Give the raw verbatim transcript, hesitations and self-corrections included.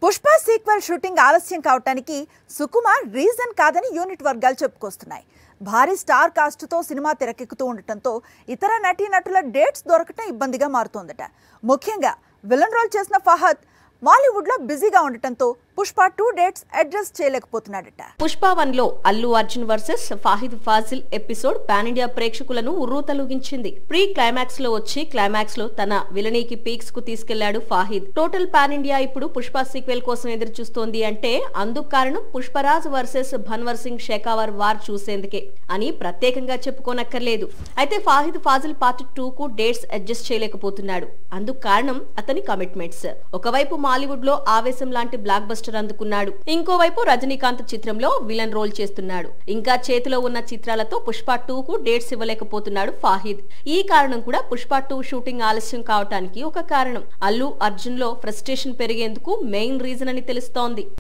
Pushpa sequel shooting ఆలస్యం కావడానికి Sukumar reason కాదని యూనిట్ వర్గాలు చెప్పుకొస్తున్నాయి. భారీ స్టార్ కాస్ట్తో సినిమా తెరకెక్కుతూ ఉండటంతో ఇతర నటీనటుల డేట్స్ దొరకటం ఇబ్బందిగా మారుతోందట. ముఖ్యంగా విలన్ రోల్ చేసిన ఫహద్ బాలీవుడ్ లో బిజీగా ఉండటంతో పుష్ప టూ డేట్స్ అడ్జస్ట్ చేయలేకపోతున్నాడట. పుష్ప వన్ లో Allu Arjun versus Fahadh Faasil episode pan India ప్రేక్షకులను ఉర్రూతలూగించింది. ప్రీ క్లైమాక్స్ లో వచ్చి క్లైమాక్స్ లో తన విలనీకి పీక్స్ కు తీసుకెళ్లాడు ఫాహిద్. టోటల్ పాన్ ఇండియా ఇప్పుడు పుష్ప సీక్వెల్ కోసం ఎదురు చూస్తోంది అంటే అందుకు కారణం పుష్పరాజ్ వర్సెస్ భన్వర్ సింగ్ షెకావర్ వార్ చూసేందుకే అని ప్రత్యేకంగా చెప్పుకోనక్కర్లేదు. అయితే ఫాహిద్ ఫాజిల్ పార్ట్ టూ కు డేట్స్ అడ్జస్ట్ చేయలేకపోతున్నాడు. అందుకు కారణం అతని కమిట్మెంట్స్. ఒకవైపు మాలీవుడ్ లో ఆవేశం లాంటి బ్లాక్ బస్టర్ అందుకున్నాడు, ఇంకోవైపు రజనీకాంత్ చిత్రంలో విలన్ రోల్ చేస్తున్నాడు. ఇంకా చేతిలో ఉన్న చిత్రాలతో పుష్ప టూ కు డేట్స్ ఇవ్వలేకపోతున్నాడు ఫాహిద్. ఈ కారణం కూడా పుష్ప టూ షూటింగ్ ఆలస్యం కావటానికి ఒక కారణం. అల్లు అర్జున్ లో ఫ్రస్ట్రేషన్ పెరిగేందుకు మెయిన్ రీజన్ అని తెలుస్తోంది.